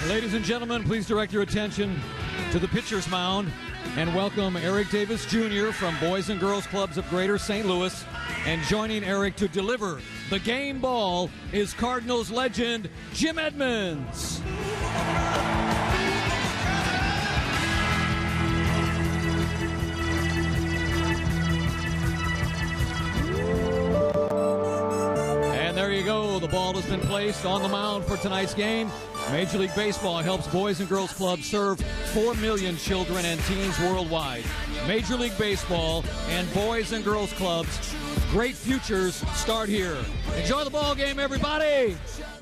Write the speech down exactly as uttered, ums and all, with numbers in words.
Ladies and gentlemen, please direct your attention to the pitcher's mound and welcome Eric Davis Junior from Boys and Girls Clubs of Greater Saint Louis. And joining Eric to deliver the game ball is Cardinals legend Jim Edmonds. There you go. The ball has been placed on the mound for tonight's game. Major League Baseball helps Boys and Girls Clubs serve four million children and teens worldwide. Major League Baseball and Boys and Girls Clubs, great futures start here. Enjoy the ball game, everybody.